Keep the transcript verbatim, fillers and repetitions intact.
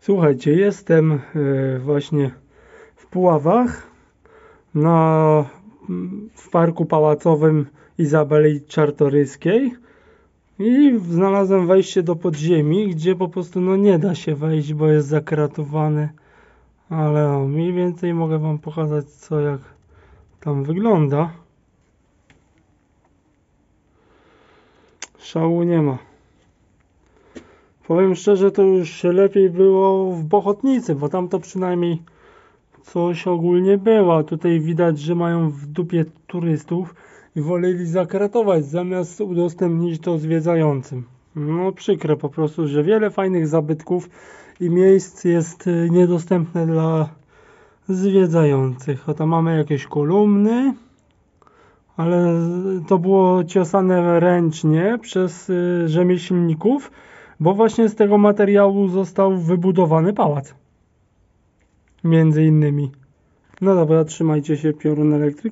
Słuchajcie, jestem właśnie w Puławach na, w Parku Pałacowym Izabeli Czartoryskiej i znalazłem wejście do podziemi, gdzie po prostu no nie da się wejść, bo jest zakratowane, ale o, mniej więcej mogę wam pokazać, co jak tam wygląda. Szału nie ma. Powiem szczerze, to już lepiej było w Bochotnicy, bo tam to przynajmniej coś ogólnie było. Tutaj widać, że mają w dupie turystów i woleli zakratować, zamiast udostępnić to zwiedzającym. No przykre po prostu, że wiele fajnych zabytków i miejsc jest niedostępne dla zwiedzających. O, tam mamy jakieś kolumny, ale to było ciosane ręcznie przez rzemieślników, bo właśnie z tego materiału został wybudowany pałac. Między innymi. No dobra, trzymajcie się, Piorun Elektryk.